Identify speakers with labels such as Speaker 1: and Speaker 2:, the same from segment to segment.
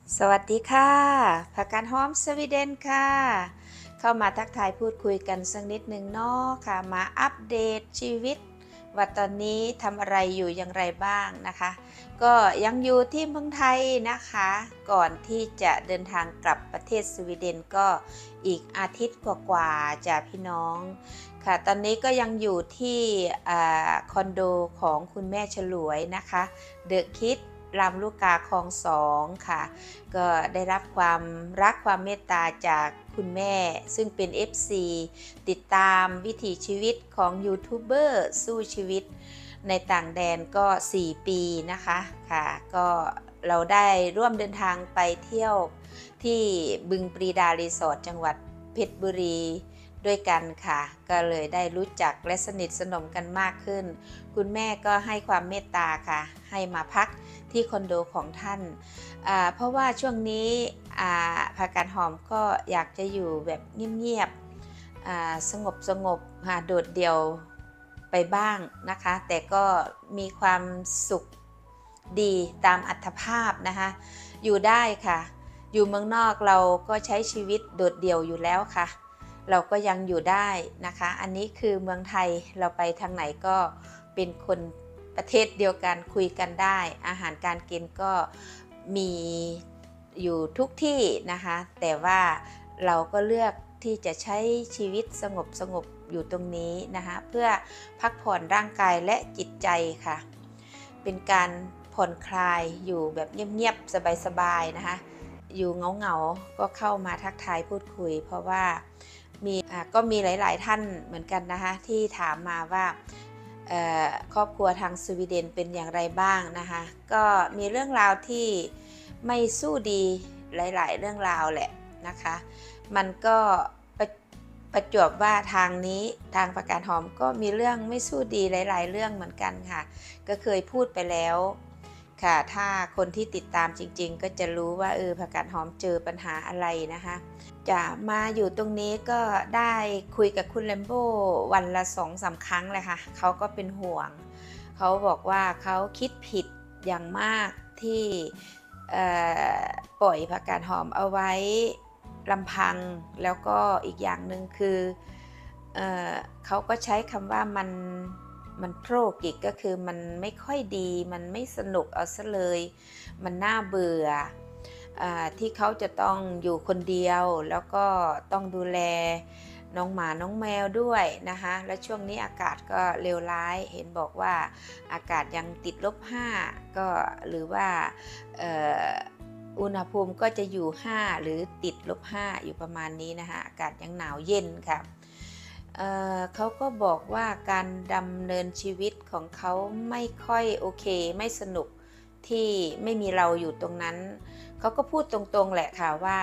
Speaker 1: สวัสดีค่ะผักกาดหอมสวีเดนค่ะเข้ามาทักทายพูดคุยกันสักนิดหนึ่งเนาะค่ะมาอัปเดตชีวิตว่าตอนนี้ทำอะไรอยู่อย่างไรบ้างนะคะก็ยังอยู่ที่เมืองไทยนะคะก่อนที่จะเดินทางกลับประเทศสวีเดนก็อีกอาทิตย์กว่าๆจะพี่น้องค่ะตอนนี้ก็ยังอยู่ที่คอนโดของคุณแม่ฉลวยนะคะเดอะคิดลำลูกกาคลองสองค่ะ ก็ได้รับความรักความเมตตาจากคุณแม่ซึ่งเป็น FC ติดตามวิถีชีวิตของยูทูบเบอร์สู้ชีวิตในต่างแดนก็ 4 ปีนะคะค่ะก็เราได้ร่วมเดินทางไปเที่ยวที่บึงปรีดารีสอร์ทจังหวัดเพชรบุรีด้วยกันค่ะก็เลยได้รู้จักและสนิทสนมกันมากขึ้นคุณแม่ก็ให้ความเมตตาค่ะให้มาพักที่คอนโดของท่านเพราะว่าช่วงนี้ผักกาดหอมก็อยากจะอยู่แบบเงียบๆสงบโดดเดี่ยวไปบ้างนะคะแต่ก็มีความสุขดีตามอัตภาพนะคะอยู่ได้ค่ะอยู่เมืองนอกเราก็ใช้ชีวิตโดดเดี่ยวอยู่แล้วค่ะเราก็ยังอยู่ได้นะคะอันนี้คือเมืองไทยเราไปทางไหนก็เป็นคนประเทศเดียวกันคุยกันได้อาหารการกินก็มีอยู่ทุกที่นะคะแต่ว่าเราก็เลือกที่จะใช้ชีวิตสงบอยู่ตรงนี้นะคะเพื่อพักผ่อนร่างกายและจิตใจค่ะเป็นการผ่อนคลายอยู่แบบเงียบๆสบายๆนะคะอยู่เหงาๆก็เข้ามาทักทายพูดคุยเพราะว่าก็มีหลายๆท่านเหมือนกันนะคะที่ถามมาว่าครอบครัวทางสวีเดนเป็นอย่างไรบ้างนะคะก็มีเรื่องราวที่ไม่สู้ดีหลายๆเรื่องราวแหละนะคะมันก็ประจวบว่าทางนี้ทางผักกาดหอมก็มีเรื่องไม่สู้ดีหลายๆเรื่องเหมือนกันค่ะก็เคยพูดไปแล้วค่ะถ้าคนที่ติดตามจริงๆก็จะรู้ว่าผักกาดหอมเจอปัญหาอะไรนะคะจะมาอยู่ตรงนี้ก็ได้คุยกับคุณแลมโบ้วันละ2-3 ครั้งเลยค่ะเขาก็เป็นห่วงเขาบอกว่าเขาคิดผิดอย่างมากที่ปล่อยผักกาดหอมเอาไว้ลำพังแล้วก็อีกอย่างหนึ่งคือเอเขาก็ใช้คำว่ามันโตรกิกก็คือมันไม่ค่อยดีมันไม่สนุกเอาซะเลยมันน่าเบื่อที่เขาจะต้องอยู่คนเดียวแล้วก็ต้องดูแลน้องหมาน้องแมวด้วยนะคะและช่วงนี้อากาศก็เลวร้ายเห็นบอกว่าอากาศยังติด-5ก็หรือว่าอุณหภูมิก็จะอยู่5หรือติด-5อยู่ประมาณนี้นะคะอากาศยังหนาวเย็นค่ะเขาก็บอกว่าการดำเนินชีวิตของเขาไม่ค่อยโอเคไม่สนุกที่ไม่มีเราอยู่ตรงนั้นเขาก็พูดตรงๆแหละค่ะว่า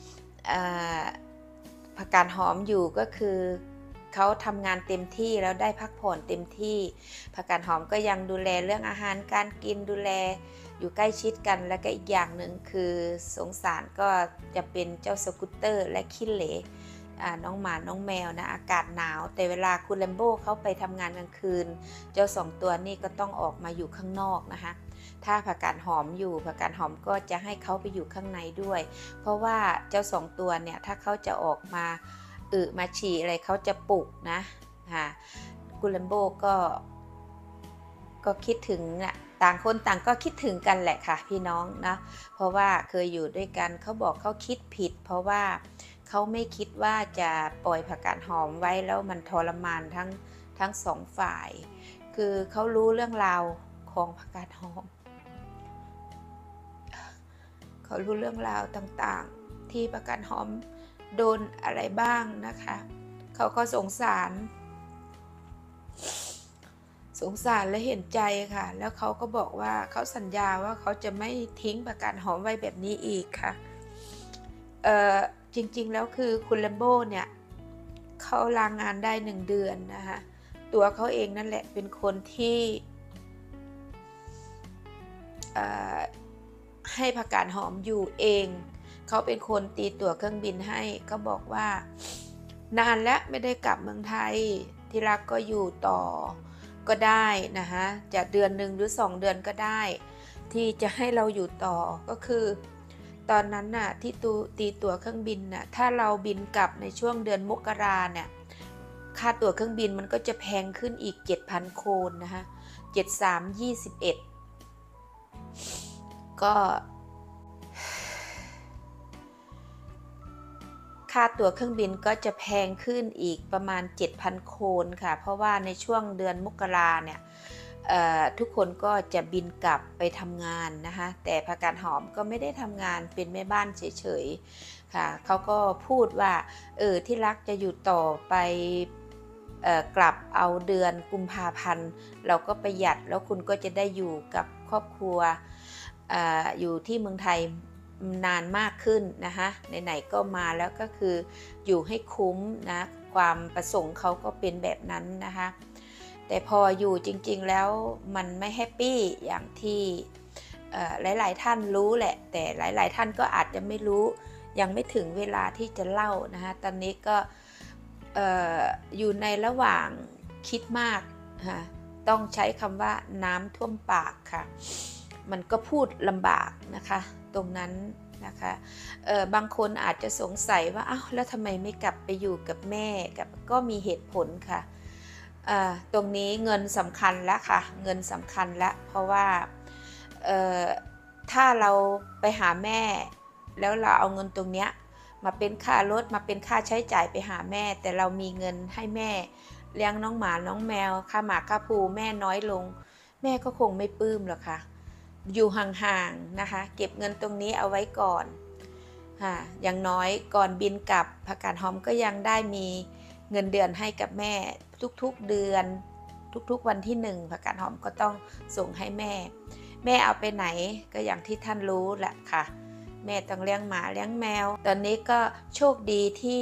Speaker 1: ผักกาดหอมอยู่ก็คือเขาทำงานเต็มที่แล้วได้พักผ่อนเต็มที่ผักกาดหอมก็ยังดูแลเรื่องอาหารการกินดูแลอยู่ใกล้ชิดกันแล้วก็อีกอย่างหนึ่งคือสงสารก็จะเป็นเจ้าสกูตเตอร์และขี้เหร่น้องหมาน้องแมวนะอากาศหนาวแต่เวลาคุณแลมโบ้เขาไปทำงานกลางคืนเจ้า2ตัวนี่ก็ต้องออกมาอยู่ข้างนอกนะคะถ้าผักกาดหอมอยู่ผักกาดหอมก็จะให้เขาไปอยู่ข้างในด้วยเพราะว่าเจ้า2ตัวเนี่ยถ้าเขาจะออกมามาฉี่อะไรเขาจะปลุกนะคุณแลมโบ้ก็คิดถึงต่างคนต่างก็คิดถึงกันแหละค่ะพี่น้องนะเพราะว่าเคยอยู่ด้วยกันเขาบอกเขาคิดผิดเพราะว่าเขาไม่คิดว่าจะปล่อยผักกาดหอมไว้แล้วมันทรมานทั้งสองฝ่ายคือเขารู้เรื่องราวของผักกาดหอมเขารู้เรื่องราวต่างๆที่ผักกาดหอมโดนอะไรบ้างนะคะเขาก็สงสารและเห็นใจค่ะแล้วเขาก็บอกว่าเขาสัญญาว่าเขาจะไม่ทิ้งผักกาดหอมไว้แบบนี้อีกค่ะจริงๆแล้วคือคุณแลมโบ้เนี่ยเขาลางานได้1 เดือนนะคะตัวเขาเองนั่นแหละเป็นคนที่ให้ผักกาดหอมอยู่เองเขาเป็นคนตีตั๋วเครื่องบินให้เขาบอกว่านานแล้วไม่ได้กลับเมืองไทยที่รักก็อยู่ต่อก็ได้นะคะจะเดือน1หรือ2 เดือนก็ได้ที่จะให้เราอยู่ต่อก็คือตอนนั้นน่ะที่ตีตั๋วเครื่องบินน่ะถ้าเราบินกลับในช่วงเดือนมกราเนี่ยค่าตั๋วเครื่องบินมันก็จะแพงขึ้นอีก 7,000 โคลนะคะ7321ก็ค่าตั๋วเครื่องบินก็จะแพงขึ้นอีกประมาณ 7,000 โคลค่ะเพราะว่าในช่วงเดือนมกราเนี่ยทุกคนก็จะบินกลับไปทำงานนะคะแต่ผักกาดหอมก็ไม่ได้ทำงานเป็นแม่บ้านเฉยๆค่ะเขาก็พูดว่าที่รักจะอยู่ต่อไปกลับเอาเดือนกุมภาพันธ์เราก็ประหยัดแล้วคุณก็จะได้อยู่กับครอบครัวอยู่ที่เมืองไทยนานมากขึ้นนะคะไหนๆก็มาแล้วก็คืออยู่ให้คุ้มนะความประสงค์เขาก็เป็นแบบนั้นนะคะแต่พออยู่จริงๆแล้วมันไม่แฮปปี้อย่างที่หลายๆท่านรู้แหละแต่หลายๆท่านก็อาจจะไม่รู้ยังไม่ถึงเวลาที่จะเล่านะคะตอนนี้ก็อยู่ในระหว่างคิดมากค่ะต้องใช้คำว่าน้ำท่วมปากค่ะมันก็พูดลำบากนะคะตรงนั้นนะคะบางคนอาจจะสงสัยว่าอ้าวแล้วทำไมไม่กลับไปอยู่กับแม่ก็มีเหตุผลค่ะตรงนี้เงินสำคัญแล้วค่ะเงินสำคัญแล้วเพราะว่าถ้าเราไปหาแม่แล้วเราเอาเงินตรงเนี้ยมาเป็นค่ารถมาเป็นค่าใช้จ่ายไปหาแม่แต่เรามีเงินให้แม่เลี้ยงน้องหมาน้องแมวค่าหมาค่าภูแม่น้อยลงแม่ก็คงไม่ปลื้มหรอกค่ะอยู่ห่างๆนะคะเก็บเงินตรงนี้เอาไว้ก่อนอย่างน้อยก่อนบินกลับผักกาดหอมก็ยังได้มีเงินเดือนให้กับแม่ทุกๆเดือนทุกๆวันที่1ผักกาดหอมก็ต้องส่งให้แม่เอาไปไหนก็อย่างที่ท่านรู้แหละค่ะแม่ต้องเลี้ยงหมาเลี้ยงแมวตอนนี้ก็โชคดีที่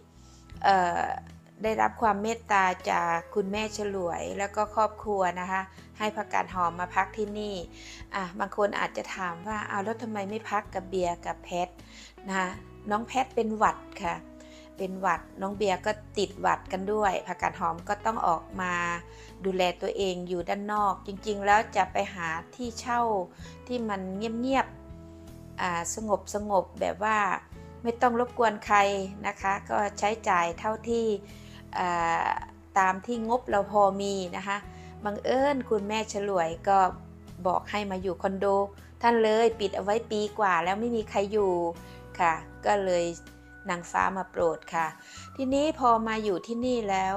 Speaker 1: ได้รับความเมตตาจากคุณแม่ฉลวยแล้วก็ครอบครัวนะคะให้ผักกาดหอมมาพักที่นี่บางคนอาจจะถามว่าแล้วทำไมไม่พักกับเบียร์กับแพทนะคะน้องแพทเป็นหวัดค่ะเป็นหวัดน้องเบียร์ก็ติดหวัดกันด้วยผักกาดหอมก็ต้องออกมาดูแลตัวเองอยู่ด้านนอกจริงๆแล้วจะไปหาที่เช่าที่มันเงียบๆสงบแบบว่าไม่ต้องรบกวนใครนะคะก็ใช้จ่ายเท่าที่ตามที่งบเราพอมีนะคะบังเอิญคุณแม่ฉลวยก็บอกให้มาอยู่คอนโดท่านเลยปิดเอาไว้ปีกว่าแล้วไม่มีใครอยู่ค่ะก็เลยนางฟ้ามาโปรดค่ะทีนี้พอมาอยู่ที่นี่แล้ว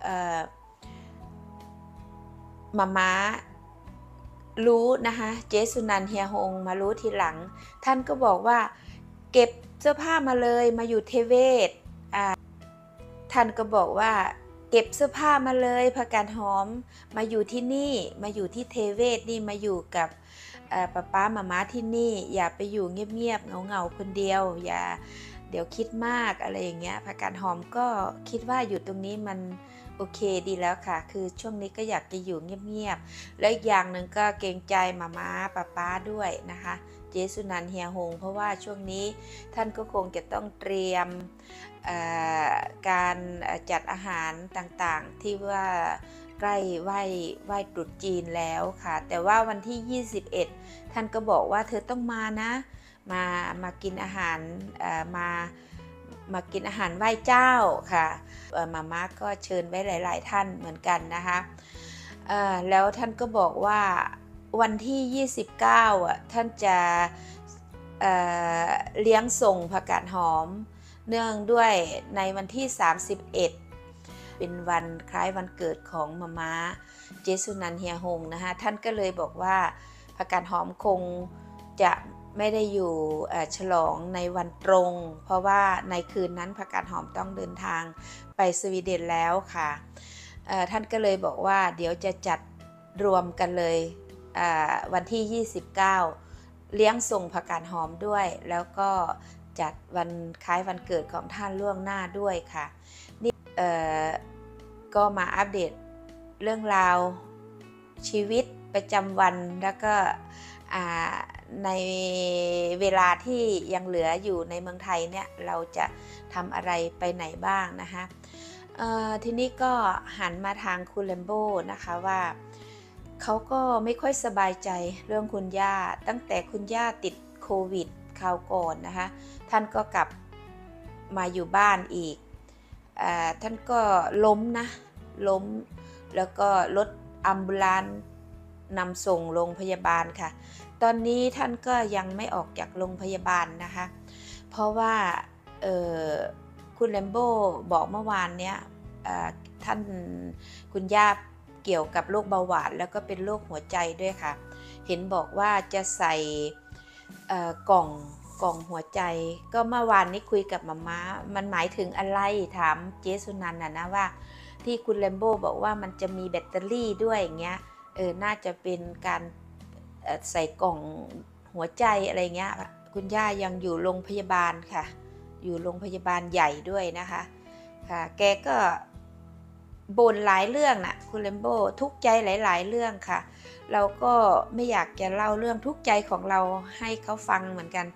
Speaker 1: ม้ารู้นะคะเจสุนันท์เฮียฮงมารู้ทีหลังท่านก็บอกว่าเก็บเสื้อผ้ามาเลยมาอยู่เทเวศท่านก็บอกว่าเก็บเสื้อผ้ามาเลยผักกาดหอมมาอยู่ที่นี่มาอยู่ที่เทเวศนี่มาอยู่กับป๊าม่าที่นี่อย่าไปอยู่เงียบๆเหงาๆคนเดียวอย่าเดี๋ยวคิดมากอะไรอย่างเงี้ยผักกาดหอมก็คิดว่าอยู่ตรงนี้มันโอเคดีแล้วค่ะคือช่วงนี้ก็อยากจะอยู่เงียบๆและอีกอย่างหนึ่งก็เกรงใจม่าป๊าด้วยนะคะเจสุนันท์เฮียฮงเพราะว่าช่วงนี้ท่านก็คงจะต้องเตรียมการจัดอาหารต่างๆที่ว่าใกล้ไหว้ตรุษจีนแล้วค่ะแต่ว่าวันที่21ท่านก็บอกว่าเธอต้องมานะมากินอาหารมากินอาหารไหว้เจ้าค่ะม่าก็เชิญไว้หลายๆท่านเหมือนกันนะคะแล้วท่านก็บอกว่าวันที่29ท่านจะเลี้ยงส่งผักกาดหอมเนื่องด้วยในวันที่31เป็นวันคล้ายวันเกิดของม่าเจสุนันท์เฮียฮงนะคะท่านก็เลยบอกว่าผักกาดหอมคงจะไม่ได้อยู่ฉลองในวันตรงเพราะว่าในคืนนั้นผักกาดหอมต้องเดินทางไปสวีเดนแล้วค่ะท่านก็เลยบอกว่าเดี๋ยวจะจัดรวมกันเลยวันที่29เลี้ยงส่งผักกาดหอมด้วยแล้วก็จัดวันคล้ายวันเกิดของท่านล่วงหน้าด้วยค่ะนี่ก็มาอัปเดตเรื่องราวชีวิตประจำวันแล้วก็ในเวลาที่ยังเหลืออยู่ในเมืองไทยเนี่ยเราจะทำอะไรไปไหนบ้างนะคะทีนี้ก็หันมาทางคุณแลมโบ้นะคะว่าเขาก็ไม่ค่อยสบายใจเรื่องคุณย่าตั้งแต่คุณย่าติดโควิดคราวก่อนนะคะท่านก็กลับมาอยู่บ้านอีกท่านก็ล้มแล้วก็รถอัมบูลันซ์นำส่งโรงพยาบาลค่ะตอนนี้ท่านก็ยังไม่ออกจากโรงพยาบาลนะคะเพราะว่าคุณแลมโบ้บอกเมื่อวานเนี้ยท่านคุณย่าเกี่ยวกับโรคเบาหวานแล้วก็เป็นโรคหัวใจด้วยค่ะเห็นบอกว่าจะใส่กล่องหัวใจก็เมื่อวานนี้คุยกับม่ามันหมายถึงอะไรถามเจสุนันท์นะว่าที่คุณแลมโบ้บอกว่ามันจะมีแบตเตอรี่ด้วยอย่างเงี้ยน่าจะเป็นการใส่กล่องหัวใจอะไรเงี้ยคุณย่ายังอยู่โรงพยาบาลค่ะอยู่โรงพยาบาลใหญ่ด้วยนะคะค่ะแกก็บ่นหลายเรื่องนะคุณแลมโบ้ทุกข์ใจหลายๆเรื่องค่ะเราก็ไม่อยากจะเล่าเรื่องทุกข์ใจของเราให้เขาฟังเหมือนกัน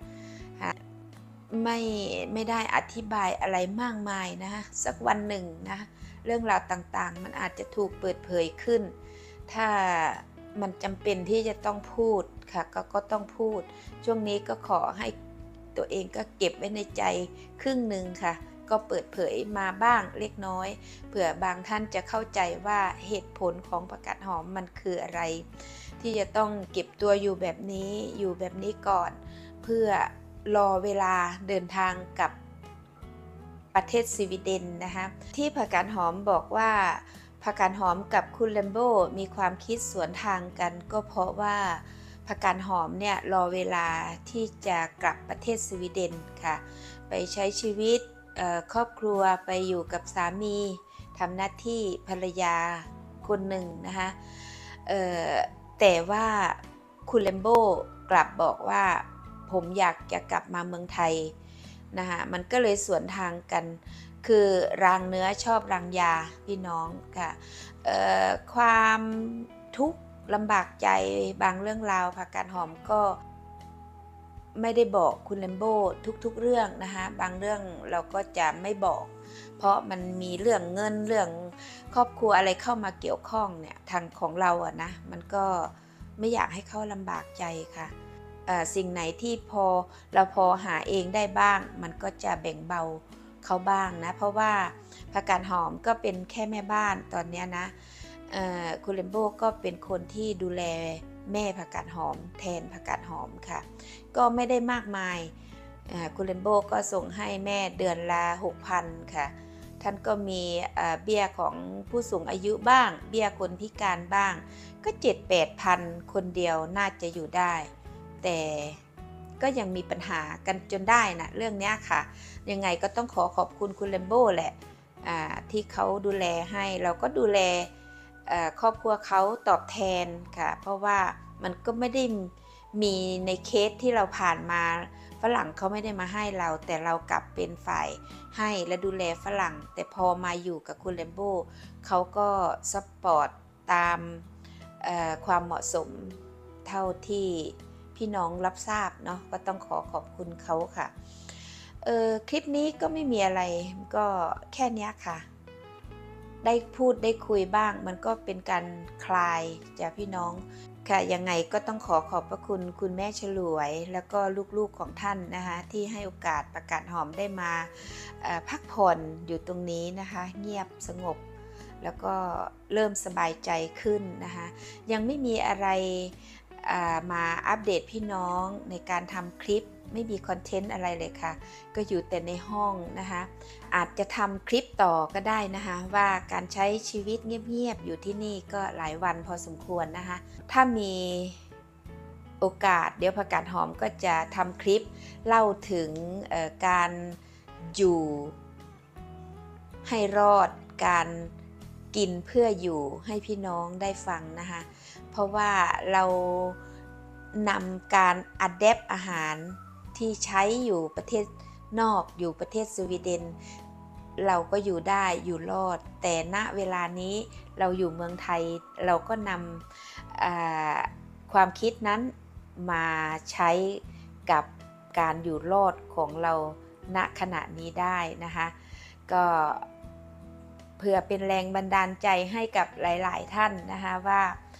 Speaker 1: ไม่ได้อธิบายอะไรมากมายนะคะสักวันหนึ่งนะเรื่องราวต่างๆมันอาจจะถูกเปิดเผยขึ้นถ้ามันจำเป็นที่จะต้องพูดค่ะก็ต้องพูดช่วงนี้ก็ขอให้ตัวเองก็เก็บไว้ในใจครึ่งหนึ่งค่ะก็เปิดเผยมาบ้างเล็กน้อยเผื่อบางท่านจะเข้าใจว่าเหตุผลของผักกาดหอมมันคืออะไรที่จะต้องเก็บตัวอยู่แบบนี้ก่อนเพื่อรอเวลาเดินทางกับประเทศสวีเดนนะคะที่ผักกาดหอมบอกว่าผักกาดหอมกับคุณแลมโบ้มีความคิดสวนทางกันก็เพราะว่าผักกาดหอมเนี่ยรอเวลาที่จะกลับประเทศสวีเดนค่ะไปใช้ชีวิตครอบครัวไปอยู่กับสามีทำหน้าที่ภรรยาคนหนึ่งนะคะแต่ว่าคุณแลมโบ้กลับบอกว่าผมอยากจะกลับมาเมืองไทยนะคะมันก็เลยสวนทางกันคือรางเนื้อชอบรางยาพี่น้องค่ะความทุกข์ลำบากใจบางเรื่องราวผักกาดหอมก็ไม่ได้บอกคุณแลมโบ้ทุกๆเรื่องนะคะบางเรื่องเราก็จะไม่บอกเพราะมันมีเรื่องเงินเรื่องครอบครัวอะไรเข้ามาเกี่ยวข้องเนี่ยทางของเราอะนะมันก็ไม่อยากให้เขาลำบากใจค่ะสิ่งไหนที่เราพอหาเองได้บ้างมันก็จะแบ่งเบาเขาบ้างนะเพราะว่าผักกาดหอมก็เป็นแค่แม่บ้านตอนนี้นะคุณแลมโบ้ก็เป็นคนที่ดูแลแม่ผักกาดหอมแทนผักกาดหอมค่ะก็ไม่ได้มากมายคุณแลมโบ้ก็ส่งให้แม่เดือนละ 6,000 ค่ะท่านก็มีเบี้ยของผู้สูงอายุบ้างเบี้ยคนพิการบ้างก็ 7-8,000 คนเดียวน่าจะอยู่ได้แต่ก็ยังมีปัญหากันจนได้นะเรื่องนี้ค่ะยังไงก็ต้องขอบคุณคุณแลมโบ้แหละที่เขาดูแลให้เราก็ดูแลครอบครัวเขาตอบแทนค่ะเพราะว่ามันก็ไม่ได้มีในเคสที่เราผ่านมาฝรั่งเขาไม่ได้มาให้เราแต่เรากลับเป็นฝ่ายให้และดูแลฝรั่งแต่พอมาอยู่กับคุณแลมโบ้เขาก็ซัพพอร์ตตามความเหมาะสมเท่าที่พี่น้องรับทราบเนาะก็ต้องขอบคุณเขาค่ะคลิปนี้ก็ไม่มีอะไรก็แค่นี้ค่ะได้พูดได้คุยบ้างมันก็เป็นการคลายจากพี่น้องค่ะยังไงก็ต้องขอบพระคุณคุณแม่ฉลวยแล้วก็ลูกๆของท่านนะคะที่ให้โอกาสผักกาดหอมได้มาพักผ่อนอยู่ตรงนี้นะคะเงียบสงบแล้วก็เริ่มสบายใจขึ้นนะคะยังไม่มีอะไรมาอัปเดตพี่น้องในการทำคลิปไม่มีคอนเทนต์อะไรเลยค่ะก็อยู่แต่ในห้องนะคะอาจจะทำคลิปต่อก็ได้นะคะว่าการใช้ชีวิตเงียบๆอยู่ที่นี่ก็หลายวันพอสมควรนะคะถ้ามีโอกาสเดี๋ยวผักกาดหอมก็จะทำคลิปเล่าถึงการอยู่ให้รอดการกินเพื่ออยู่ให้พี่น้องได้ฟังนะคะเพราะว่าเรานำการอัดแอปอาหารที่ใช้อยู่ประเทศนอกอยู่ประเทศสวีเดนเราก็อยู่ได้อยู่รอดแต่ณเวลานี้เราอยู่เมืองไทยเราก็นำความคิดนั้นมาใช้กับการอยู่รอดของเราณขณะนี้ได้นะคะก็เพื่อเป็นแรงบันดาลใจให้กับหลายๆท่านนะคะว่า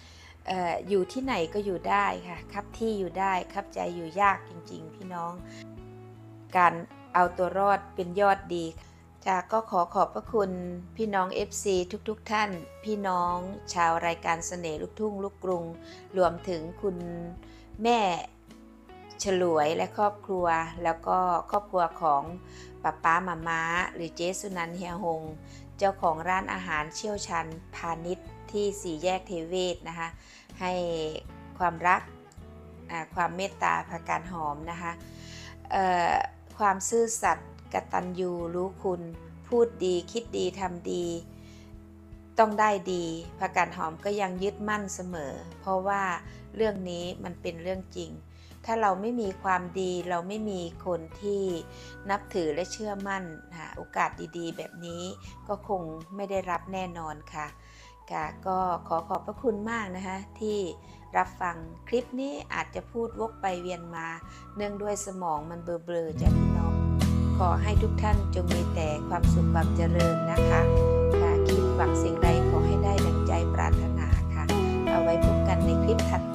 Speaker 1: อยู่ที่ไหนก็อยู่ได้ค่ะครับที่อยู่ได้ครับใจอยู่ยากจริงๆพี่น้องการเอาตัวรอดเป็นยอดดีจ้าก็ขอขอบพระคุณพี่น้อง FC ทุกท่านพี่น้องชาวรายการเสน่ห์ลูกทุ่งลูกกรุงรวมถึงคุณแม่ฉลวยและครอบครัวแล้วก็ครอบครัวของป้ามาม้าหรือเจสุนันท์เฮียฮงเจ้าของร้านอาหารเชี่ยวชาญพาณิชย์ที่สี่แยกเทเวศนะคะให้ความรักความเมตตาพาการหอมนะคะความซื่อสัตย์กตัญญูรู้คุณพูดดีคิดดีทำดีต้องได้ดีพาการหอมก็ยังยึดมั่นเสมอเพราะว่าเรื่องนี้มันเป็นเรื่องจริงถ้าเราไม่มีความดีเราไม่มีคนที่นับถือและเชื่อมั่นโอกาสดีๆแบบนี้ก็คงไม่ได้รับแน่นอนค่ะก็ขอขอบพระคุณมากนะคะที่รับฟังคลิปนี้อาจจะพูดวกไปเวียนมาเนื่องด้วยสมองมันเบลอๆจากพี่น้องขอให้ทุกท่านจงมีแต่ความสุขความเจริญนะคะคิดหวังสิ่งใดขอให้ได้ดังใจปรารถนาค่ะเอาไว้พบกันในคลิปถัด